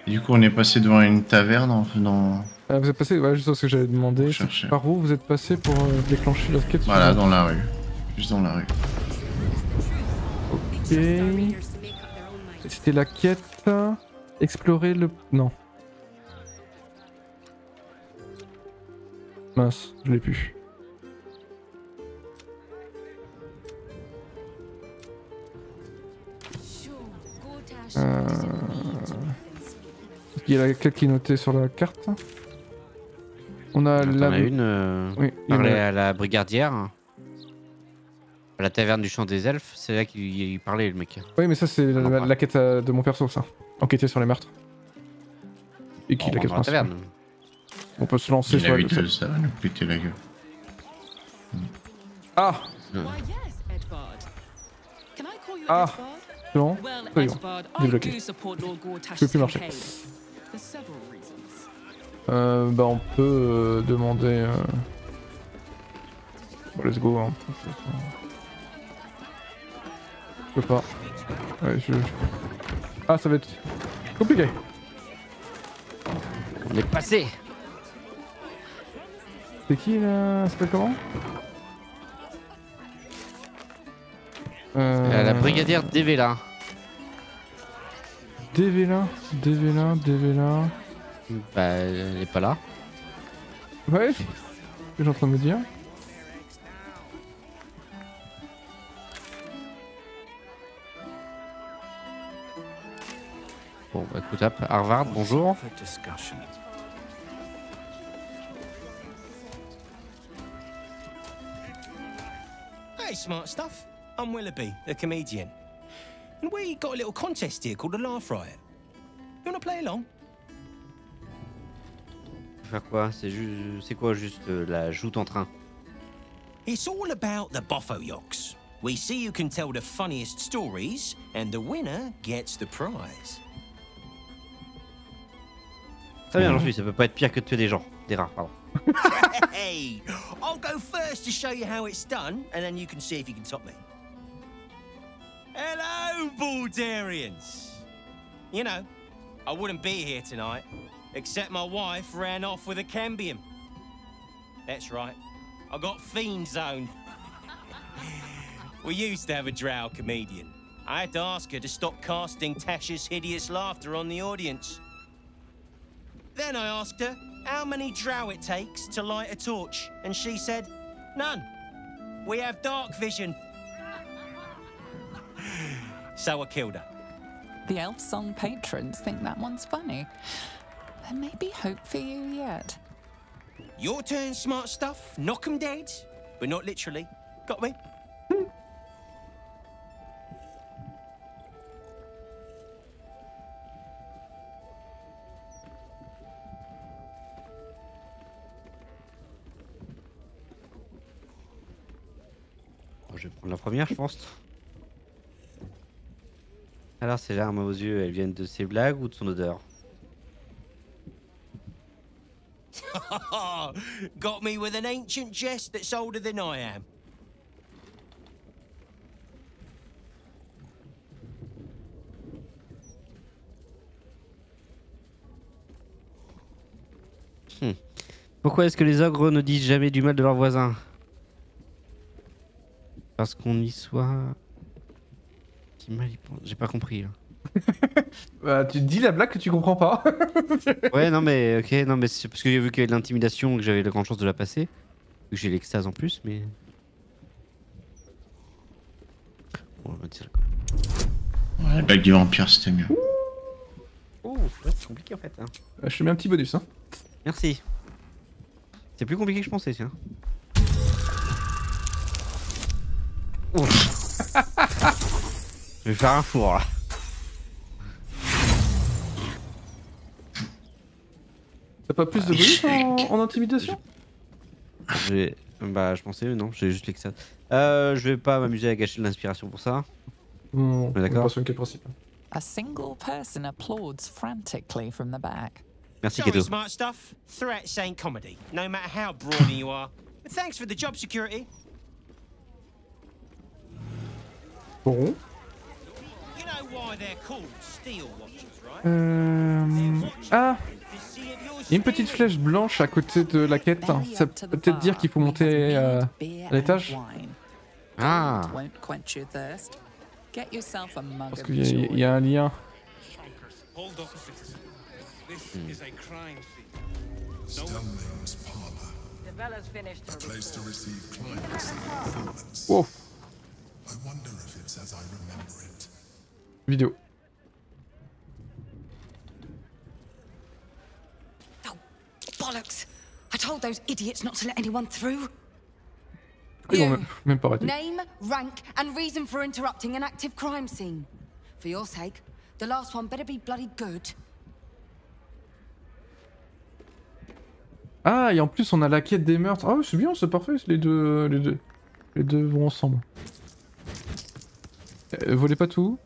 Du coup, on est passé devant une taverne en venant Vous êtes passé, ouais, juste ce que j'avais demandé. chercher. Par où vous êtes passé pour déclencher la quête Voilà, suivante? dans la rue. Juste dans la rue. Ok. C'était la quête. Explorer le. Non. Mince, je l'ai plus. Il y a la quête qui est notée sur la carte. On a T'en la. as une. Oui, il y en Parler a- à la brigadière. À la taverne du champ des elfes, c'est là qu'il parlait le mec. Oui, mais ça, c'est On en parle. la quête de mon perso, ça. Enquêter sur les meurtres. Et qui On la va quête dans la principale. taverne. On peut se lancer Il sur a la. 8, ça va nous péter la gueule. Ah! Ah! C'est bon? C'est bon. Débloqué. Je peux plus marcher. Bah, on peut demander. Bon, let's go. Hein. Je peux pas. Ouais, Ah, ça va être compliqué. On est passé. C'est qui là? Ça s'appelle comment? La brigadière Devela. Devela. Bah, elle est pas là. Ouais, c'est ce que j'ai en train de me dire. Bon, bah écoute, hop, Harvard, bonjour. Hey, smart stuff. I'm Willoughby, the comedian. And we got a little contest here called the Laugh Riot. You wanna play along? Faire quoi? C'est quoi juste la joute en train? It's all about the Boffoyoks. We see who can tell the funniest stories, and the winner gets the prize. Très bien, j'en suis, ça peut pas être pire que de tuer des gens. Des rats, pardon. Hey, I'll go first to show you how it's done, and then you can see if you can top me. Hello, Baldarians. You know, I wouldn't be here tonight, except my wife ran off with a cambium. That's right, I got fiend zone. We used to have a drow comedian. I had to ask her to stop casting Tasha's hideous laughter on the audience. Then I asked her how many drow it takes to light a torch, and she said, none. We have dark vision. So I killed her. The Elf Song patrons think that one's funny. There may be hope for you yet. Your turn, smart stuff. Knock 'em dead, but not literally. Got me? Bon, je vais prendre la première, je pense. Alors, ces larmes aux yeux, elles viennent de ses blagues ou de son odeur? Got me with an ancient jest that's older than I am. Pourquoi est-ce que les ogres ne disent jamais du mal de leurs voisins? Parce qu'on y soit... J'ai pas compris. Là. Bah, tu te dis la blague que tu comprends pas. Ouais, non mais ok, non mais c'est parce que j'ai vu qu'il y avait de l'intimidation que j'avais la grande chance de la passer. Vu que j'ai l'extase en plus, mais... Bon, on va dire quand même. Ouais, la blague du vampire, c'était mieux. Oh, ouais, c'est compliqué en fait. Hein. Je te mets un petit bonus, hein. Merci. C'est plus compliqué que je pensais, tiens. Ouf. Je vais faire un four là. T'as pas plus de bonus en intimidation? Bah, je pensais, non, j'ai juste l'extase. Je vais pas m'amuser à gâcher de l'inspiration pour ça. Non, d'accord. pas sur quel principe. A single person applauds frantically from the back. Merci, Sorry, Keto. smart stuff. Threats ain't comedy, no matter how brawny you are. But thanks for the job security. Bon. You know why they're called steel watchers, right? Ah, il y a une petite flèche blanche à côté de la quête. Ça peut peut-être dire qu'il faut monter à l'étage. Ah. Parce qu'il y a un lien. Stunling's parlor. A place to receive clients and informants. Wow, I wonder if it's as I remember it. vidéo. Oh, bollocks! I told those idiots not to let anyone through. Ils vont même pas arrêter. Name, rank, and reason for interrupting an active crime scene. For your sake, the last one better be bloody good. Ah, et en plus on a la quête des meurtres. Ah oui, c'est bien, c'est parfait, les deux vont ensemble. Volez pas tout.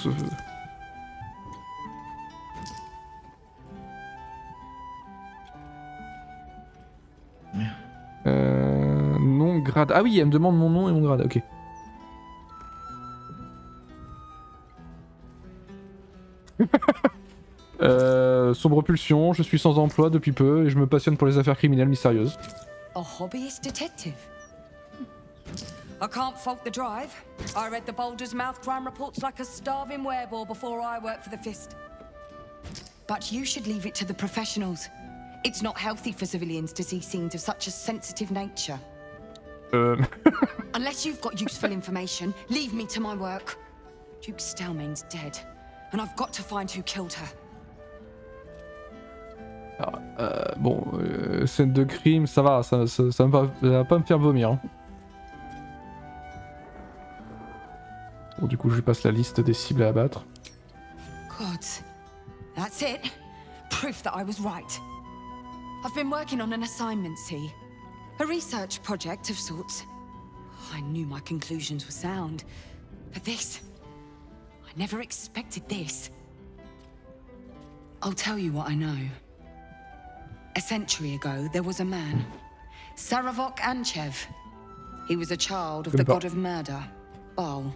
Nom, grade. Ah oui, elle me demande mon nom et mon grade, ok. Sombre pulsion, je suis sans emploi depuis peu et je me passionne pour les affaires criminelles mystérieuses. A hobbyist detective. I can't fault the drive. I read the Boulder's Mouth crime reports like a starving wereball before I worked for the Fist. But you should leave it to the professionals. It's not healthy for civilians to see scenes of such a sensitive nature. Unless you've got useful information, leave me to my work. Duke Stelmane's dead, and I've got to find who killed her. Bon, scène de crime, ça va, ça va pas me faire vomir. Hein. Bon, du coup, je lui passe la liste des cibles à abattre. Gods, that's it. Proof that I was right. I've been working on an assignment, see? A research project of sorts. I knew my conclusions were sound, but this... I never expected this. I'll tell you what I know. A century ago, there was a man, Saravok Anchev. He was a child of the god of murder, Baal.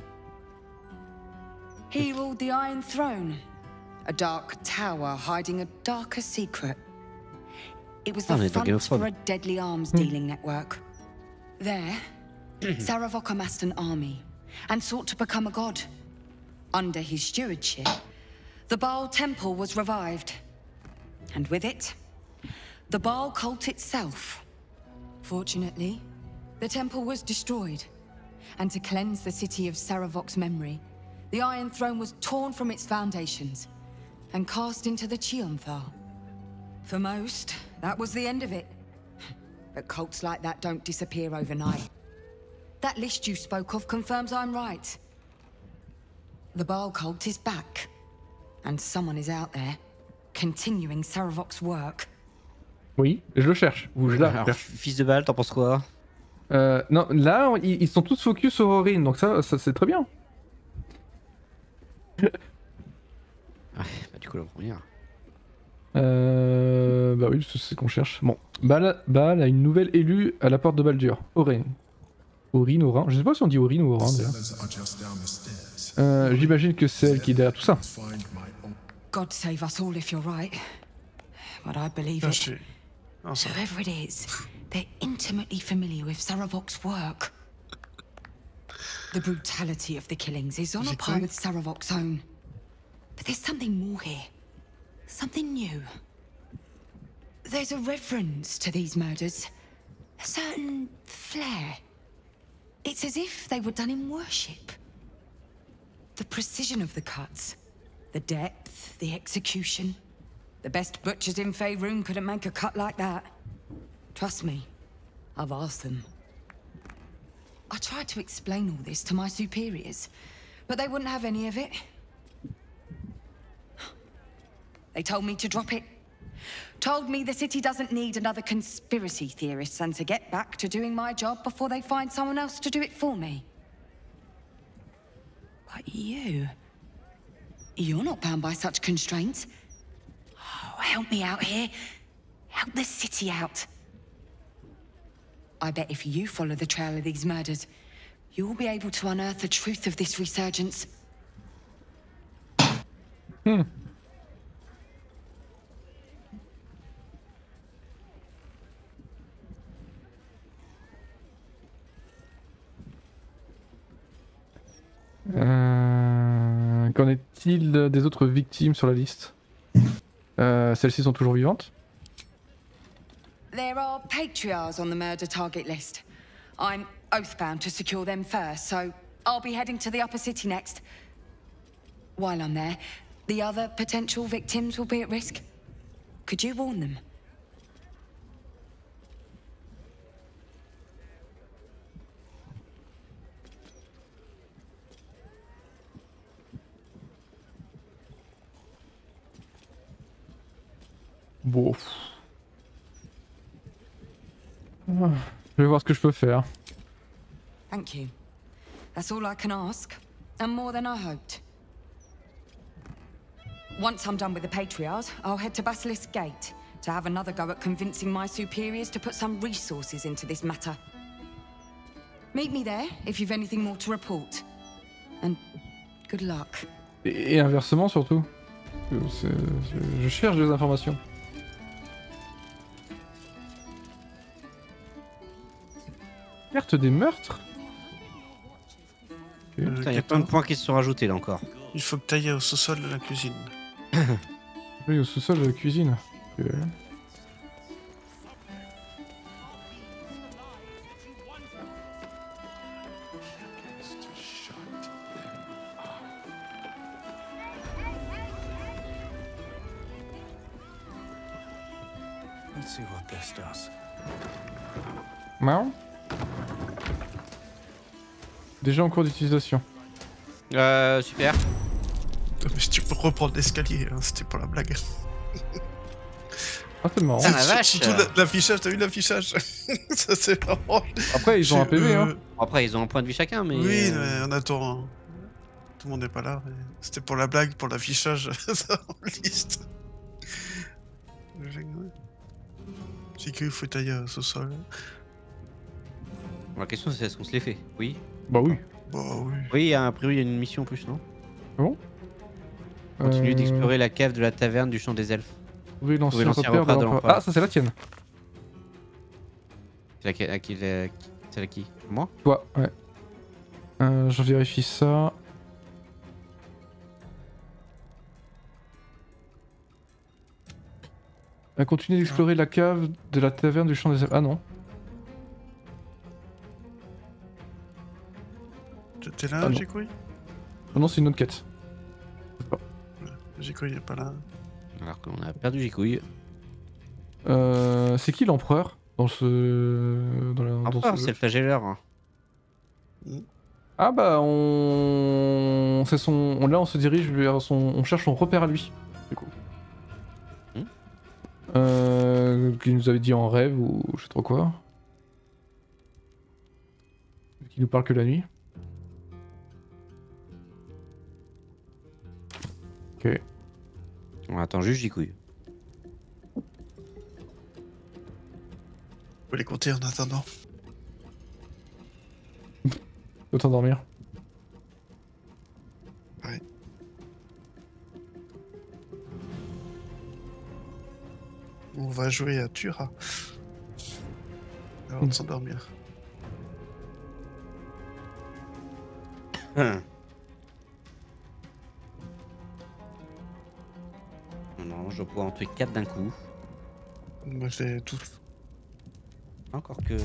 He ruled the Iron Throne, a dark tower hiding a darker secret. It was the front for a deadly arms dealing network. There, Saravok amassed an army and sought to become a god. Under his stewardship, the Baal temple was revived. And with it, the Baal cult itself. Fortunately, the temple was destroyed. And to cleanse the city of Saravok's memory, the Iron Throne was torn from its foundations and cast into the Chionthal. For most, that was the end of it. But cults like that don't disappear overnight. That list you spoke of confirms I'm right. The Baal cult is back. And someone is out there, continuing Saravok's work. Oui, je le cherche. Ou je la Alors, cherche. fils de balle, t'en penses quoi? Non, là, ils sont tous focus sur Aurine, donc ça c'est très bien. Bah du coup la première. Bah oui, c'est ce qu'on cherche. Bon, Baal a une nouvelle élue à la porte de Baldur. Aurine. Aurine, Aurin. Je sais pas si on dit Aurine ou Aurin d'ailleurs. Cellars are just down the stairs. J'imagine que c'est elle qui est derrière tout ça. Find my own. God save us all if you're right. But I believe it. Whoever it is, they're intimately familiar with Saravok's work. The brutality of the killings is on a par with Saravok's own. But there's something more here. Something new. There's a reference to these murders. A certain flair. It's as if they were done in worship. The precision of the cuts. The depth, the execution. The best butchers in Faerun couldn't make a cut like that. Trust me, I've asked them. I tried to explain all this to my superiors, but they wouldn't have any of it. They told me to drop it. Told me the city doesn't need another conspiracy theorist and to get back to doing my job before they find someone else to do it for me. But you're not bound by such constraints. Oh, help me out here. Help the city out. I bet if you follow the trail of these murders, you'll be able to unearth the truth of this resurgence. Qu'en est-il des autres victimes sur la liste? Celles-ci sont toujours vivantes? There are patriarchs on the murder target list. I'm oathbound to secure them first, so I'll be heading to the upper city next. While I'm there, the other potential victims will be at risk. Could you warn them? Bon. Je vais voir ce que je peux faire. Thank you. That's all I can ask, and more than I hoped. Once I'm done with the Patriarchs, I'll head to Basilisk Gate to have another go at convincing my superiors to put some resources into this matter. Meet me there if you've anything more to report. And good luck. Et inversement surtout. Je cherche des informations. Carte des meurtres? Putain, y a plein de points qui se sont rajoutés là encore. Il faut que tu ailles au sous-sol de la cuisine. Oui, au sous-sol de la cuisine. Let's see what this does. Marron. Déjà en cours d'utilisation. Super. Mais si tu peux reprendre l'escalier, hein, c'était pas la blague. Ah, c'est marrant. Ah, la vache. Surtout l'affichage, t'as vu l'affichage? Ça c'est marrant. Après, ils ont un PV, hein. Après, ils ont un point de vie chacun, mais. Oui, mais on attend. Hein. Tout le monde n'est pas là. Mais... C'était pour la blague, pour l'affichage, ça en liste. J'ai cru qu'il faut tailler au sous-sol. La question c'est est-ce qu'on se les fait? Oui. Bah oui. Bah oui. Oui, a priori, il y a une mission en plus, non? Bon. Continue d'explorer la cave de la taverne du champ des elfes. Oui, l'ancien l'ancien repère repère de de l'empereur. l'empereur. Ah, ça c'est la tienne. C'est à qui? Moi? Toi, ouais. Je vérifie ça. Continue d'explorer la cave de la taverne du champ des elfes. Ah non. T'es là, Ah, non. Jikoui? Non, non, c'est une autre quête. Jikoui est pas là. Alors qu'on a perdu Jikouille. C'est qui l'empereur dans ce. Empereur, c'est le flagelleur. Hein. Ah bah on. C'est son. Là on se dirige vers son. On cherche son repère à lui. Du coup. Qu'il nous avait dit en rêve ou je sais trop quoi. Qui nous parle que la nuit. Ok. On attend juste Jikouille. On peut les compter en attendant. Faut t'endormir. Ouais. On va jouer à Tura. Avant de s'endormir. Non, je dois pouvoir en tuer 4 d'un coup. Moi j'ai tous. Encore que.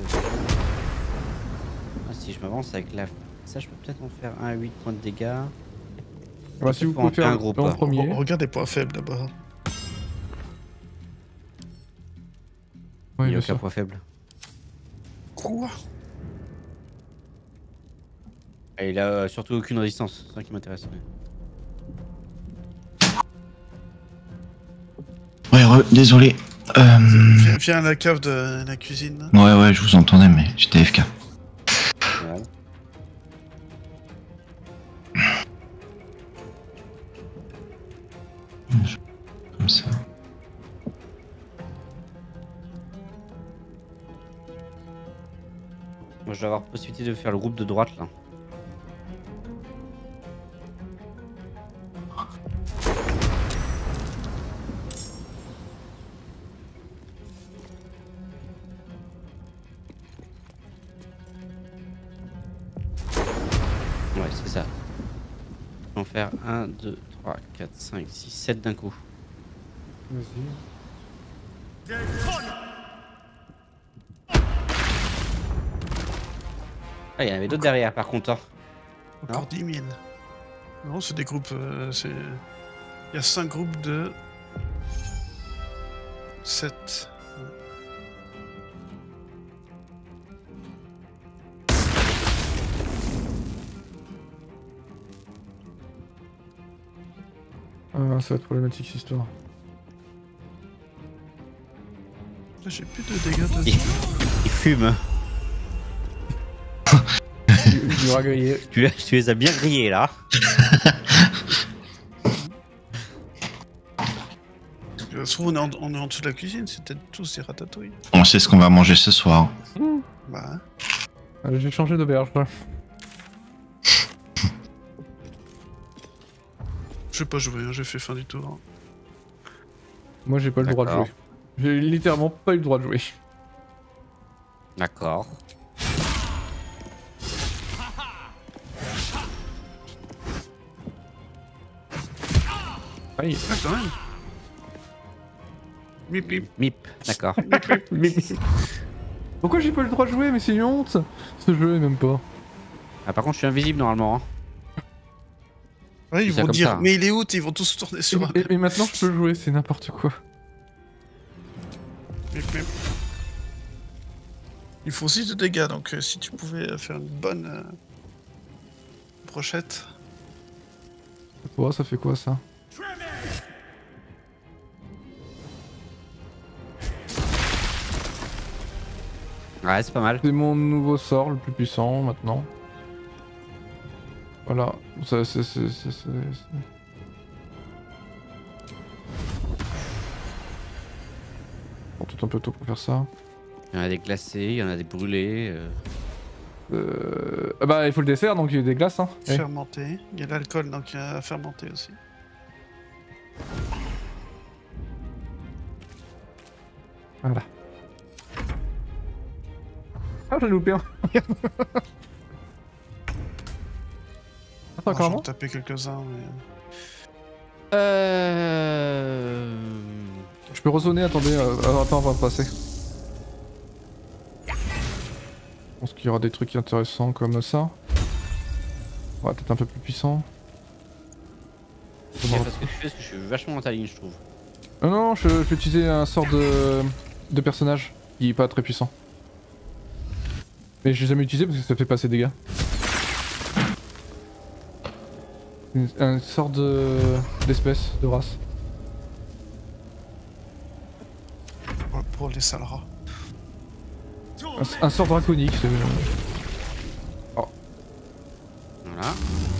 Ah, si je m'avance avec la. Ça, je peux peut-être en faire 1 à 8 points de dégâts. Bah, si vous pour en pouvez faire faire un groupe, en hein. premier. Regarde les points faibles d'abord. Oui, Il n'y bien a aucun sûr. point faible. Quoi? Et il a surtout aucune résistance, c'est ça qui m'intéresse. Ouais, désolé. Viens à la cave de la cuisine. Ouais, je vous entendais, mais j'étais AFK. Ouais. Comme ça. Moi, je dois avoir possibilité de faire le groupe de droite là. Ouais, c'est ça. faire 1, 2, 3, 4, 5, 6, 7 d'un coup. Vas-y. Ah, il y en avait d'autres derrière par contre. Hein. Encore 10 000. Non, c'est des groupes. Il y a 5 groupes de 7. Ah, ça va être problématique cette histoire. Là, j'ai plus de dégâts de. Il fume. Il aura grillé. Tu les as bien grillés là. Ça se trouve, on est en dessous de la cuisine, c'est peut-être tous des ratatouilles. On sait ce qu'on va manger ce soir. Bah. J'ai changé d'auberge là. Je vais pas jouer, hein, j'ai fait fin du tour. Moi j'ai pas le droit de jouer. J'ai littéralement pas eu le droit de jouer. D'accord. Aïe. Ah, quand même. Mip, mip. Mip, d'accord. Pourquoi j'ai pas le droit de jouer? Mais c'est une honte. Ce jeu même pas. Ah, par contre, je suis invisible normalement. Hein. Ouais, ils ça vont comme dire, ça. mais il est où? Ils vont tous tourner sur un. Et maintenant je peux jouer, c'est n'importe quoi. Mip, mip. Ils font 6 de dégâts, donc si tu pouvais faire une bonne brochette. Oh, ça fait quoi ça? Ouais, c'est pas mal. C'est mon nouveau sort le plus puissant maintenant. Voilà, ça c'est... Bon, tout un peu tôt pour faire ça. Il y en a des glacés, il y en a des brûlés. Ah bah il faut le dessert donc il y a des glaces hein. Ouais. Fermenté. Il y a l'alcool, donc il y a à fermenter aussi. Voilà. Ah j'ai loupé un. Attends, encore un J'en mot ai tapé quelques-uns, mais. Je peux ressonner, attendez, attends, on va passer. Je pense qu'il y aura des trucs intéressants comme ça. Ouais, peut-être un peu plus puissant. Je sais pas ce que tu fais, parce que je suis vachement dans ta ligne, je trouve. Non, je vais utiliser un sort de personnage qui est pas très puissant. Mais je l'ai jamais utilisé parce que ça fait pas assez de dégâts. Un sort d'espèce, de race. Pour les sales rats. Un sort draconique, c'est... Oh. Voilà.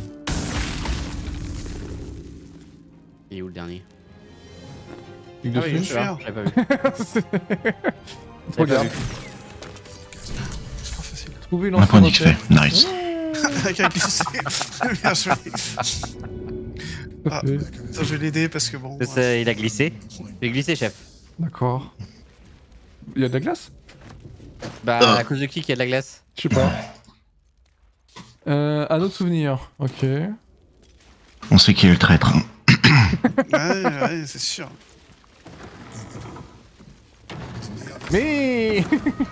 Et où le dernier? Truc de Ah oui, fumée. je suis là. Je l'avais pas vu. Regarde. C'est trop facile. Trouver On a pas l'ancien d'XP. repère. Nice. Avec un glissé. Bien joué. Ah, attends, je vais l'aider parce que bon. Il a glissé. Il a glissé, chef. D'accord. Il y a de la glace? Bah, à cause de qui qu'il y a de la glace? Je sais pas. Un autre souvenir, ok. On sait qui est le traître. Hein. Ouais, c'est sûr. Mais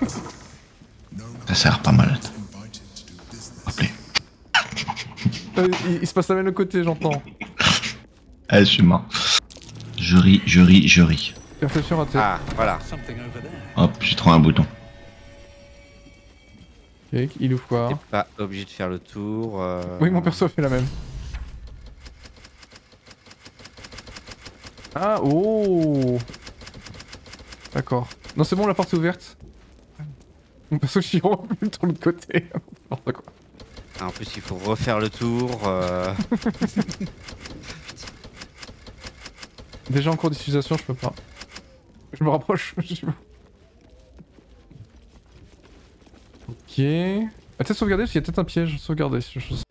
Ça sert pas mal. Rappelez. il se passe la même le côté, j'entends. Ah, je suis mort. Je ris, je ris, je ris. Perception ratée. Ah, voilà. Hop, j'ai trouvé un bouton. Ok, il ouvre quoi? T'es pas obligé de faire le tour. Oui, mon perso fait la même. Ah, oh. D'accord. Non, c'est bon, la porte est ouverte. Mon perso chiron plus de l'autre côté. N'importe quoi. Ah, en plus, il faut refaire le tour. Déjà en cours d'utilisation, je peux pas. Je me rapproche. Ok. Ah, peut-être sauvegarder parce qu'il y a peut-être un piège. Sauvegarder.